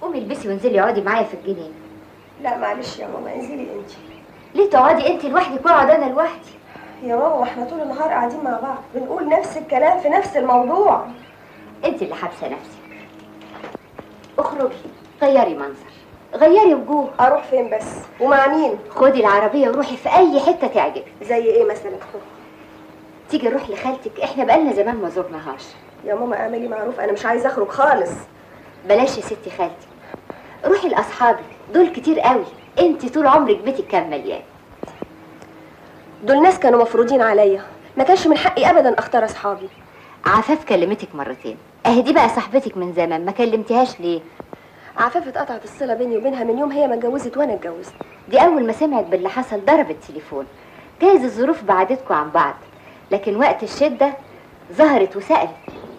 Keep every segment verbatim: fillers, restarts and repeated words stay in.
قومي البسي وانزلي اقعدي معايا في الجنينه. لا معلش يا ماما، انزلي انت. ليه تقعدي انت لوحدك واقعد انا لوحدي؟ يا ماما واحنا طول النهار قاعدين مع بعض بنقول نفس الكلام في نفس الموضوع. انت اللي حابسه نفسك. اخرجي غيري منظر، غيري وجوه. اروح فين بس ومع مين؟ خدي العربيه وروحي في اي حته تعجبك. زي ايه مثلا؟ تيجي نروح لخالتك، احنا بقالنا زمان ما زرناهاش. يا ماما اعملي معروف، انا مش عايزه اخرج خالص. بلاش يا ستي خالتك، روحي لاصحابك دول كتير قوي، انت طول عمرك بيتك كان مليان. دول ناس كانوا مفروضين عليا، ما كانش من حقي ابدا اختار اصحابي. عفاف كلمتك مرتين، اهي دي بقى صاحبتك من زمان، ما كلمتيهاش ليه؟ عفاف اتقطعت الصله بيني وبينها من يوم هي ما اتجوزت وانا اتجوزت. دي اول ما سمعت باللي حصل ضربت تليفون. جايز الظروف بعدتكم عن بعض، لكن وقت الشده ظهرت وسالت.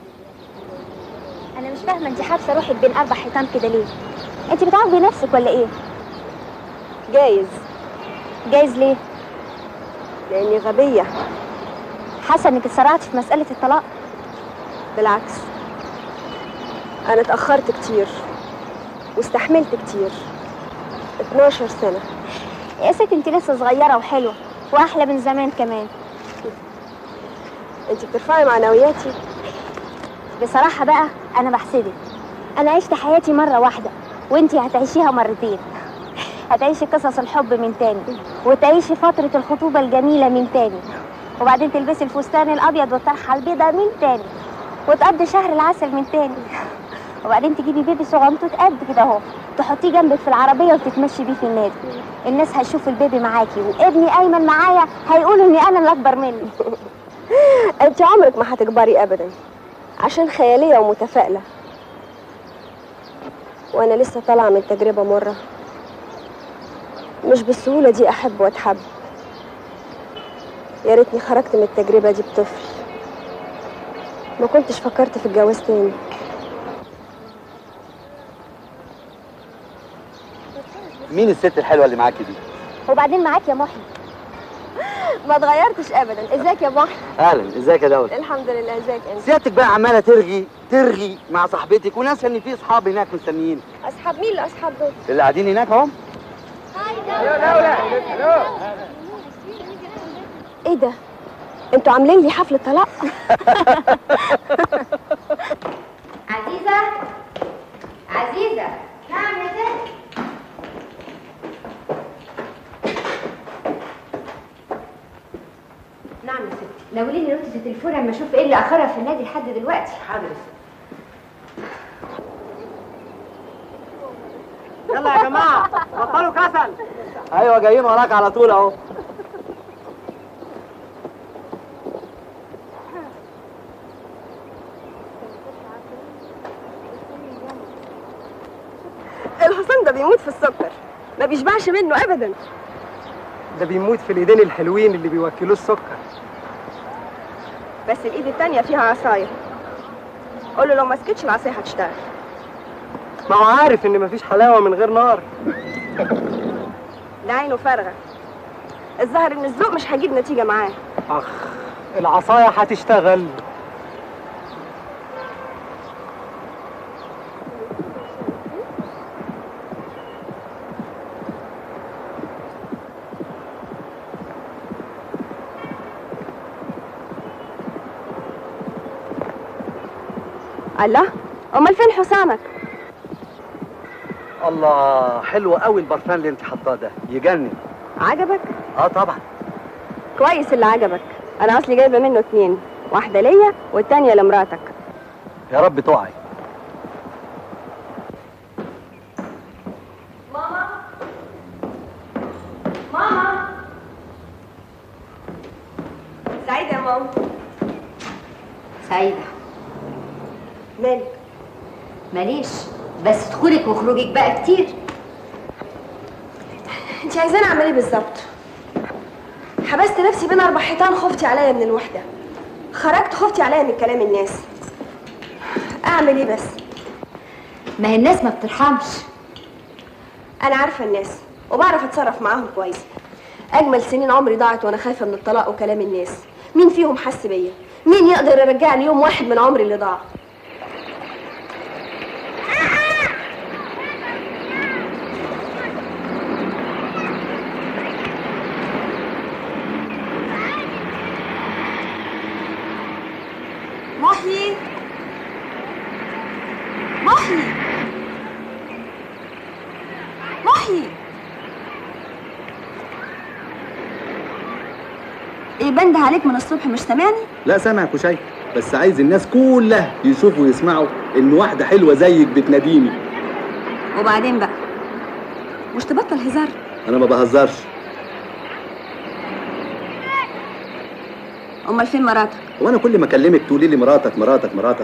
انا مش فاهمه انت حابسه روحك بين اربع حيطان كده ليه؟ انت بتعاقبي نفسك ولا ايه؟ جايز. جايز ليه؟ لاني غبيه. حاسه انك اتسرعتي في مساله الطلاق؟ بالعكس، انا اتاخرت كتير واستحملت كتير. اتناشر سنه. يا ست انت لسه صغيره وحلوه واحلى من زمان كمان. انت بترفعي معنوياتي. بصراحه بقى انا بحسدك. انا عشت حياتي مره واحده وانت هتعيشيها مرتين. هتعيشي قصص الحب من تاني، وتعيشي فتره الخطوبه الجميله من تاني، وبعدين تلبسي الفستان الابيض والطرحه البيضاء من تاني، وتقضي شهر العسل من تاني، وبعدين تجيبي بيبي صغنطوط قد كده اهو تحطيه جنبك في العربيه وتتمشي بيه في النادي. الناس هيشوفوا البيبي معاكي وابني ايمن معايا هيقولوا اني انا اللي اكبر مني. انت عمرك ما هتكبري ابدا، عشان خياليه ومتفائله، وانا لسه طالعه من تجربه مره. مش بالسهوله دي احب واتحب. يا ريتني خرجت من التجربه دي بطفل، ما كنتش فكرت في الجواز تاني. مين الست الحلوه اللي معاكي دي؟ وبعدين معاك يا محي. ما اتغيرتش ابدا. ازيك يا محي؟ اهلا، ازيك يا دولة؟ الحمد لله. ازيك انت؟ سيادتك بقى عماله ترغي ترغي مع صاحبتك وناسه ان في اصحاب هناك مستنيين. اصحاب مين اللي اصحاب دول؟ اللي قاعدين هناك اهم. يا دولة. ايه ده؟ انتوا عاملين لي حفله طلاق؟ عزيزه عزيزه. نعم يا ست. نعم يا ست. ناوليني نوتة التليفون اما اشوف ايه اللي اخرها في النادي لحد دلوقتي. حاضر يا ست. يلا يا جماعه بطلوا كسل. ايوه جايين وراك على طول اهو. الحصان ده بيموت في السكر، ما بيشبعش منه ابدا. ده بيموت في الايدين الحلوين اللي بيوكلوه السكر. بس الايد التانية فيها عصايه. قول له لو ما سكتش العصايه هتشتغل. ما هو عارف ان مفيش حلاوه من غير نار. ده عينه فارغه. الظاهر ان الذوق مش هيجيب نتيجه معاه. اخ العصايه هتشتغل. الله، امال فين حسامك؟ الله، حلو قوي البرفان اللي انت حطاه ده، يجنن. عجبك؟ اه طبعا. كويس اللي عجبك. انا اصلي جايبه منه اتنين، واحده ليا والتانيه لمراتك. يا رب توعي. ماما ماما. سعيده يا ماما. سعيده. مالك؟ ماليش، بس دخولك وخروجك بقى كتير. انت عايزاني اعمل ايه بالظبط؟ حبست نفسي بين اربع حيطان، خفتي عليا من الوحده. خرجت خفتي عليا من كلام الناس. اعمل ايه بس؟ ما هي الناس ما بترحمش. انا عارفه الناس وبعرف اتصرف معاهم كويس. اجمل سنين عمري ضاعت وانا خايفه من الطلاق وكلام الناس. مين فيهم حس بيا؟ مين يقدر يرجع لي يوم واحد من عمري اللي ضاع؟ محي محي ايه بنده عليك من الصبح مش سامعني؟ لا سامعك وشايف، بس عايز الناس كلها يشوفوا ويسمعوا ان واحده حلوه زيك بتناديني. وبعدين بقى مش تبطل هزار؟ انا ما بهزرش. امال فين مراتك؟ هو انا كل ما اكلمك تقولي لي مراتك مراتك مراتك؟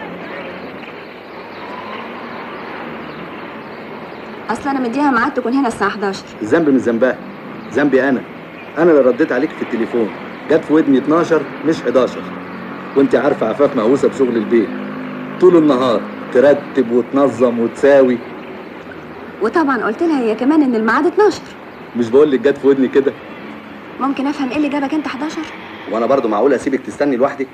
اصل انا مديها ميعاد تكون هنا الساعه حداشر. الذنب مش ذنبها، ذنبي انا. انا اللي رديت عليك في التليفون، جت في ودني اتناشر مش حداشر. وانت عارفه عفاف مهووسه بشغل البيت، طول النهار ترتب وتنظم وتساوي. وطبعا قلت لها هي كمان ان الميعاد اتناشر. مش بقول لك جت في ودني كده؟ ممكن افهم ايه اللي جابك انت حداشر؟ وانا برضو معقول اسيبك تستني لوحدك؟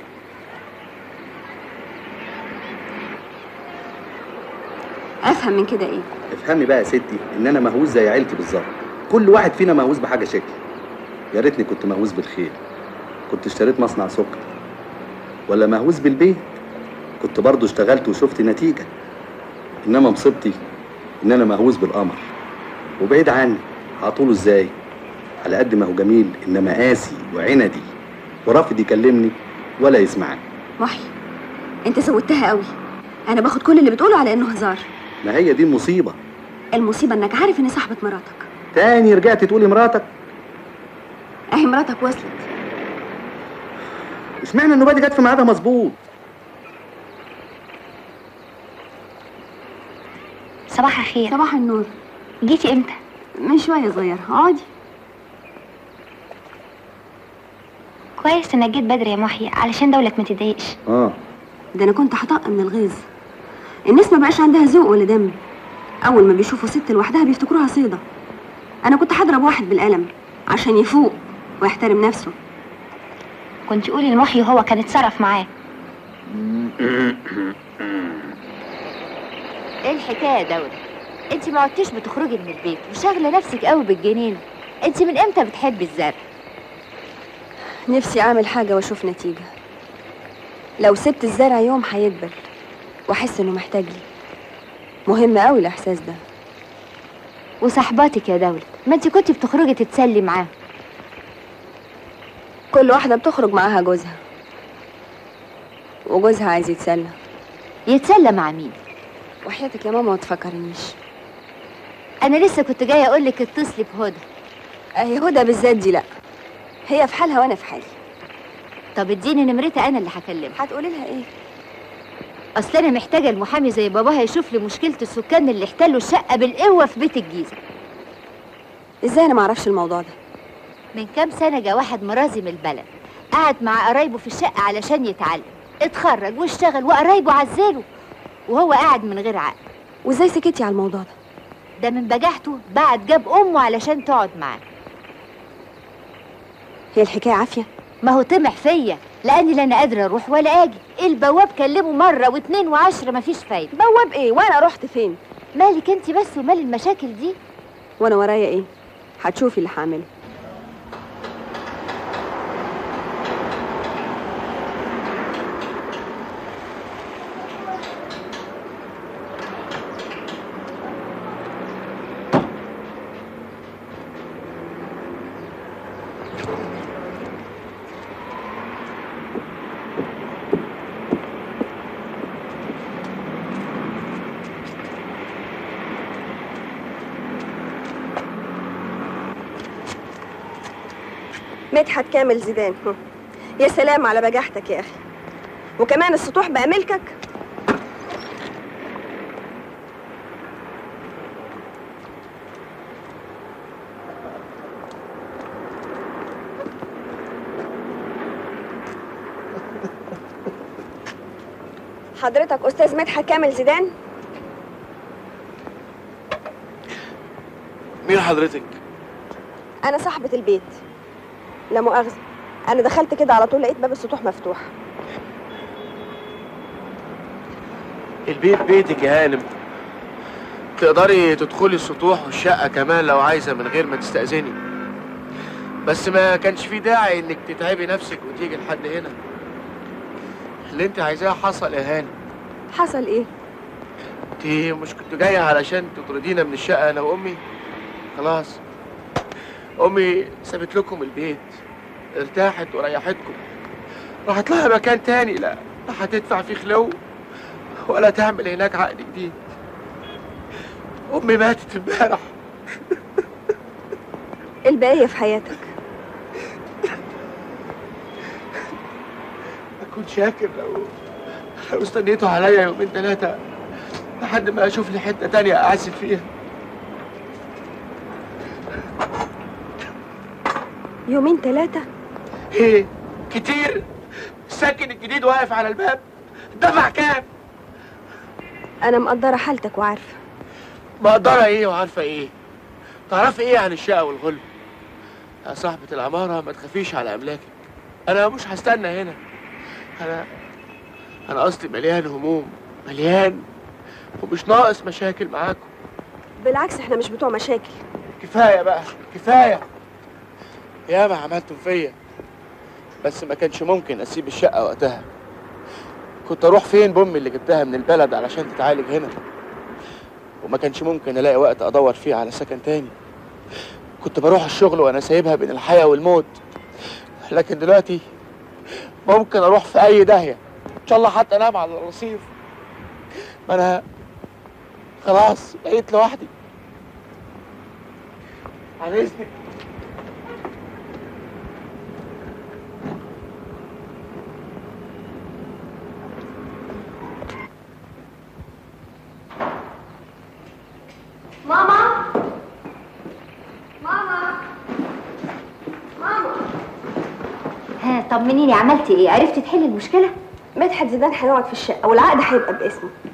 افهم من كده ايه؟ افهمي بقى يا ستي ان انا مهووس زي عيلتي بالظبط. كل واحد فينا مهووس بحاجه شكل. يا ريتني كنت مهووس بالخير، كنت اشتريت مصنع سكر. ولا مهووس بالبيت، كنت برضو اشتغلت وشفت نتيجه. انما مصيبتي ان انا مهووس بالقمر، وبعيد عني هطوله ازاي؟ على قد ما هو جميل انما قاسي وعندي، ورافض يكلمني ولا يسمعني. محي انت زودتها قوي. انا باخد كل اللي بتقوله على انه هزار. ما هي دي المصيبه. المصيبه انك عارف اني صاحبه مراتك. تاني رجعتي تقولي مراتك؟ اهي مراتك وصلت. اشمعنى النوبه دي جت في ميعادها مظبوط؟ صباح الخير. صباح النور. جيتي امتى؟ من شويه صغيره. اقعدي. كويس انك جيت بدري يا محي علشان دولك ما تضايقش. اه ده انا كنت هطق من الغيظ. الناس ما بقاش عندها ذوق ولا دم. اول ما بيشوفوا ست لوحدها بيفتكروها صيده. انا كنت هضرب واحد بالقلم عشان يفوق ويحترم نفسه. كنت قولي لمحي وهو كان اتصرف معاه. ايه الحكايه يا دولة؟ انت ما عدتيش بتخرجي من البيت وشاغله نفسك قوي بالجنين. انت من امتى بتحبي الزرع؟ نفسي اعمل حاجه واشوف نتيجه. لو سبت الزرع يوم هيدبل واحس انه محتاج لي. مهم قوي الاحساس ده. وصحباتك يا دولة، ما انت كنت بتخرجي تتسلي معاهم. كل واحده بتخرج معاها جوزها، وجوزها عايز يتسلى. يتسلى مع مين؟ وحياتك يا ماما ما تفكرنيش. انا لسه كنت جايه اقول لك اتصلي بهدى. اهي هدى بالذات دي لا، هي في حالها وانا في حالي. طب اديني نمرتها انا اللي هكلمها. هتقولي لها ايه؟ اصل انا محتاجه المحامي زي باباها يشوف لي مشكله السكان اللي احتلوا الشقه بالقوه في بيت الجيزه. ازاي انا ما اعرفش الموضوع ده؟ من كام سنه جه واحد مرازي من البلد، قعد مع قرايبه في الشقه علشان يتعلم، اتخرج واشتغل وقرايبه عزلوا وهو قاعد من غير عقل. وازاي سكتي على الموضوع ده؟ ده من بجاحته بعد جاب امه علشان تقعد معاه. هي الحكايه عافيه؟ ما هو طمع فيا لاني لا انا قادره اروح ولا اجي. البواب كلمه مره واتنين وعشره مفيش فايده. بواب ايه وانا رحت فين؟ مالك انت بس ومال المشاكل دي؟ وانا ورايا ايه؟ هتشوفي اللي هعمله. مدحت كامل زيدان. يا سلام على بجاحتك يا اخي. وكمان السطوح بقى ملكك؟ حضرتك استاذ مدحت كامل زيدان؟ مين حضرتك؟ انا صاحبة البيت. لا مؤاخذة، انا دخلت كده على طول لقيت باب السطوح مفتوح. البيت بيتك يا هانم، تقدري تدخلي السطوح والشقة كمان لو عايزة من غير ما تستأذني. بس ما كانش في داعي انك تتعبي نفسك وتيجي لحد هنا. اللي انت عايزاه حصل يا هانم. حصل ايه؟ انت مش كنت جايه علشان تطردينا من الشقه انا وامي؟ خلاص امي سابت لكم البيت، ارتاحت وريحتكم، راحت لها مكان تاني، لا لا هتدفع فيه خلو ولا تعمل هناك عقد جديد. امي ماتت امبارح. البقية في حياتك. اكون شاكر لو لو استنيتوا عليا يومين ثلاثه لحد ما اشوف لي حته تانية اعزل فيها. يومين ثلاثة؟ ايه كتير؟ الساكن الجديد واقف على الباب، دفع كام؟ أنا مقدرة حالتك وعارفة. مقدرة ايه وعارفة ايه؟ تعرفي ايه عن الشقة والغلب؟ يا صاحبة العمارة ما تخافيش على أملاكك، أنا مش هستنى هنا. أنا أنا أصلي مليان هموم، مليان ومش ناقص مشاكل معاكم. بالعكس احنا مش بتوع مشاكل. كفاية بقى كفاية، ياما عملتم فيا، بس ما كانش ممكن أسيب الشقة وقتها. كنت أروح فين بأمي اللي جبتها من البلد علشان تتعالج هنا، وما كانش ممكن ألاقي وقت أدور فيه على سكن تاني. كنت بروح الشغل وأنا سايبها بين الحياة والموت، لكن دلوقتي ممكن أروح في أي داهية، إن شاء الله حتى أنام على الرصيف. ما أنا خلاص بقيت لوحدي. على إذنك. ماما ماما ماما ها طمنيني، عملتي ايه؟ عرفتي تحلي المشكله؟ مدحت زيدان هيقعد في الشقة والعقد هيبقى باسمه.